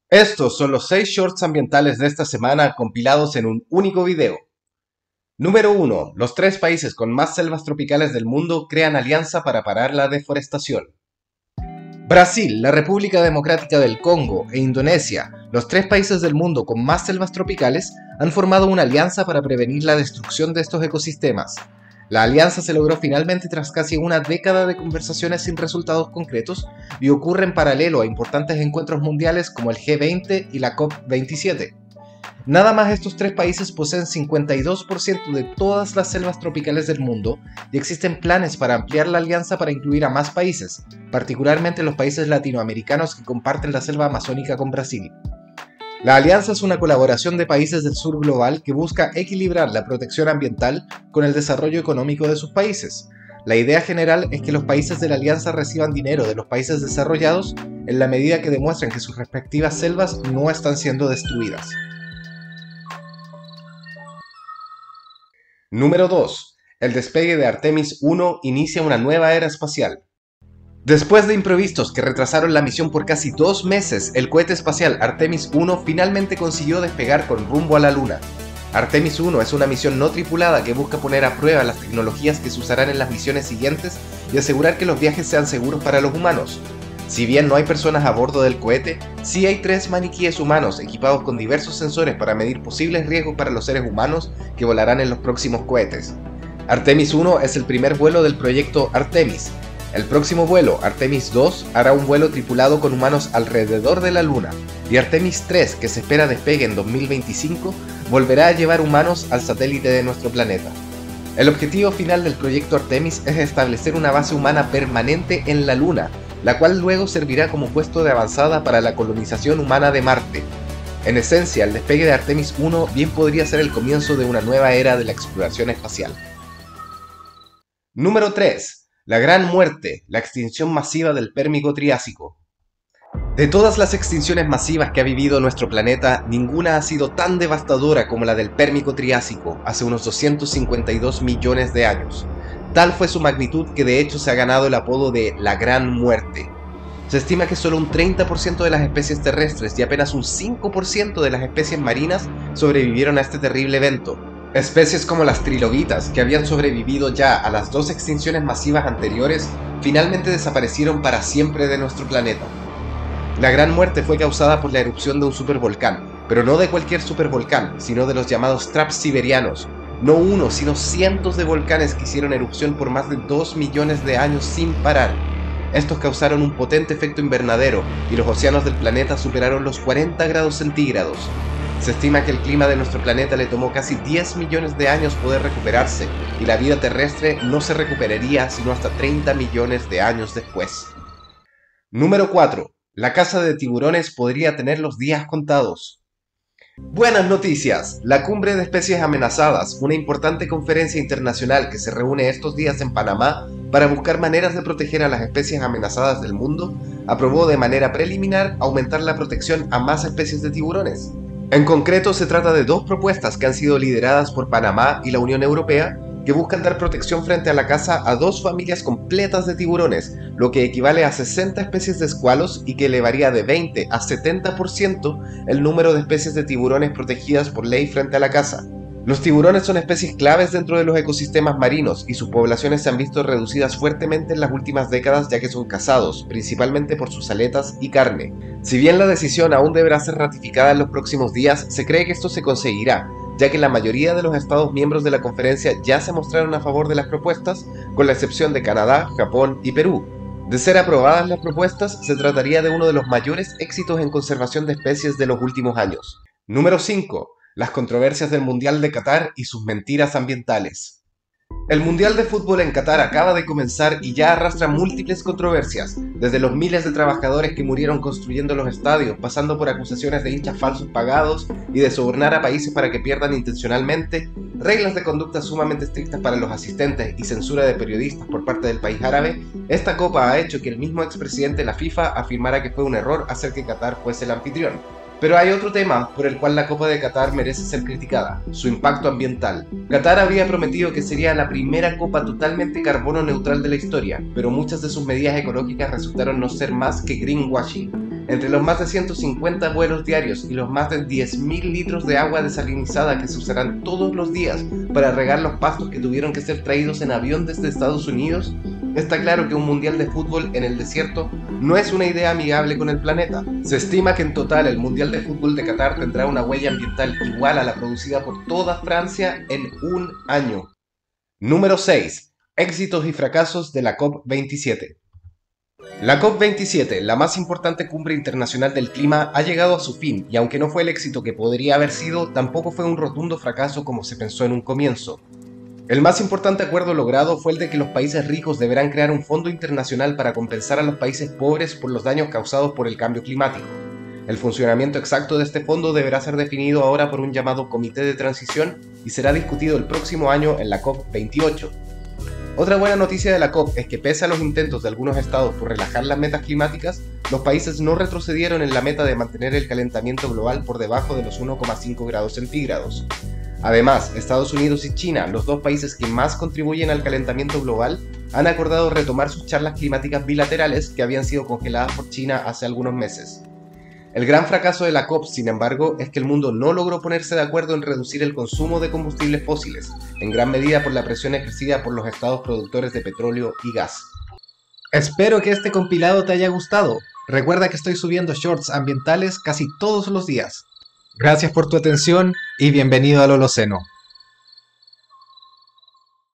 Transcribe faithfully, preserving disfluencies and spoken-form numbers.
Estos son los seis shorts ambientales de esta semana compilados en un único video. Número uno. Los tres países con más selvas tropicales del mundo crean alianza para parar la deforestación. Brasil, la República Democrática del Congo e Indonesia, los tres países del mundo con más selvas tropicales, han formado una alianza para prevenir la destrucción de estos ecosistemas. La alianza se logró finalmente tras casi una década de conversaciones sin resultados concretos y ocurre en paralelo a importantes encuentros mundiales como el G veinte y la COP veintisiete. Nada más estos tres países poseen cincuenta y dos por ciento de todas las selvas tropicales del mundo y existen planes para ampliar la alianza para incluir a más países, particularmente los países latinoamericanos que comparten la selva amazónica con Brasil. La alianza es una colaboración de países del sur global que busca equilibrar la protección ambiental con el desarrollo económico de sus países. La idea general es que los países de la alianza reciban dinero de los países desarrollados en la medida que demuestren que sus respectivas selvas no están siendo destruidas. Número dos. El despegue de Artemis uno inicia una nueva era espacial. Después de imprevistos que retrasaron la misión por casi dos meses, el cohete espacial Artemis uno finalmente consiguió despegar con rumbo a la Luna. Artemis uno es una misión no tripulada que busca poner a prueba las tecnologías que se usarán en las misiones siguientes y asegurar que los viajes sean seguros para los humanos. Si bien no hay personas a bordo del cohete, sí hay tres maniquíes humanos equipados con diversos sensores para medir posibles riesgos para los seres humanos que volarán en los próximos cohetes. Artemis uno es el primer vuelo del proyecto Artemis. El próximo vuelo, Artemis dos, hará un vuelo tripulado con humanos alrededor de la Luna, y Artemis tres, que se espera despegue en dos mil veinticinco, volverá a llevar humanos al satélite de nuestro planeta. El objetivo final del proyecto Artemis es establecer una base humana permanente en la Luna, la cual luego servirá como puesto de avanzada para la colonización humana de Marte. En esencia, el despegue de Artemis uno bien podría ser el comienzo de una nueva era de la exploración espacial. Número tres. La Gran Muerte, la extinción masiva del Pérmico-Triásico. De todas las extinciones masivas que ha vivido nuestro planeta, ninguna ha sido tan devastadora como la del Pérmico-Triásico, hace unos doscientos cincuenta y dos millones de años. Tal fue su magnitud que de hecho se ha ganado el apodo de la Gran Muerte. Se estima que solo un treinta por ciento de las especies terrestres y apenas un cinco por ciento de las especies marinas sobrevivieron a este terrible evento. Especies como las trilobitas, que habían sobrevivido ya a las dos extinciones masivas anteriores, finalmente desaparecieron para siempre de nuestro planeta. La Gran Muerte fue causada por la erupción de un supervolcán, pero no de cualquier supervolcán, sino de los llamados traps siberianos. No uno, sino cientos de volcanes que hicieron erupción por más de dos millones de años sin parar. Estos causaron un potente efecto invernadero y los océanos del planeta superaron los cuarenta grados centígrados. Se estima que el clima de nuestro planeta le tomó casi diez millones de años poder recuperarse, y la vida terrestre no se recuperaría sino hasta treinta millones de años después. Número cuatro. La caza de tiburones podría tener los días contados. Buenas noticias. La Cumbre de Especies Amenazadas, una importante conferencia internacional que se reúne estos días en Panamá para buscar maneras de proteger a las especies amenazadas del mundo, aprobó de manera preliminar aumentar la protección a más especies de tiburones. En concreto, se trata de dos propuestas que han sido lideradas por Panamá y la Unión Europea, que buscan dar protección frente a la caza a dos familias completas de tiburones, lo que equivale a sesenta especies de escualos y que elevaría de veinte a setenta por ciento el número de especies de tiburones protegidas por ley frente a la caza. Los tiburones son especies claves dentro de los ecosistemas marinos y sus poblaciones se han visto reducidas fuertemente en las últimas décadas ya que son cazados, principalmente por sus aletas y carne. Si bien la decisión aún deberá ser ratificada en los próximos días, se cree que esto se conseguirá, ya que la mayoría de los estados miembros de la conferencia ya se mostraron a favor de las propuestas, con la excepción de Canadá, Japón y Perú. De ser aprobadas las propuestas, se trataría de uno de los mayores éxitos en conservación de especies de los últimos años. Número cinco. Las controversias del Mundial de Qatar y sus mentiras ambientales. El Mundial de Fútbol en Qatar acaba de comenzar y ya arrastra múltiples controversias, desde los miles de trabajadores que murieron construyendo los estadios, pasando por acusaciones de hinchas falsos pagados y de sobornar a países para que pierdan intencionalmente, reglas de conducta sumamente estrictas para los asistentes y censura de periodistas por parte del país árabe. Esta copa ha hecho que el mismo expresidente de la FIFA afirmara que fue un error hacer que Qatar fuese el anfitrión. Pero hay otro tema por el cual la Copa de Qatar merece ser criticada: su impacto ambiental. Qatar habría prometido que sería la primera Copa totalmente carbono neutral de la historia, pero muchas de sus medidas ecológicas resultaron no ser más que greenwashing. Entre los más de ciento cincuenta vuelos diarios y los más de diez mil litros de agua desalinizada que se usarán todos los días para regar los pastos que tuvieron que ser traídos en avión desde Estados Unidos, está claro que un mundial de fútbol en el desierto no es una idea amigable con el planeta. Se estima que en total el mundial de fútbol de Qatar tendrá una huella ambiental igual a la producida por toda Francia en un año. Número seis. Éxitos y fracasos de la COP veintisiete. La COP veintisiete, la más importante cumbre internacional del clima, ha llegado a su fin y aunque no fue el éxito que podría haber sido, tampoco fue un rotundo fracaso como se pensó en un comienzo. El más importante acuerdo logrado fue el de que los países ricos deberán crear un fondo internacional para compensar a los países pobres por los daños causados por el cambio climático. El funcionamiento exacto de este fondo deberá ser definido ahora por un llamado Comité de Transición y será discutido el próximo año en la COP veintiocho. Otra buena noticia de la COP es que pese a los intentos de algunos estados por relajar las metas climáticas, los países no retrocedieron en la meta de mantener el calentamiento global por debajo de los uno coma cinco grados centígrados. Además, Estados Unidos y China, los dos países que más contribuyen al calentamiento global, han acordado retomar sus charlas climáticas bilaterales que habían sido congeladas por China hace algunos meses. El gran fracaso de la COP, sin embargo, es que el mundo no logró ponerse de acuerdo en reducir el consumo de combustibles fósiles, en gran medida por la presión ejercida por los estados productores de petróleo y gas. Espero que este compilado te haya gustado. Recuerda que estoy subiendo shorts ambientales casi todos los días. Gracias por tu atención y bienvenido al Holoceno.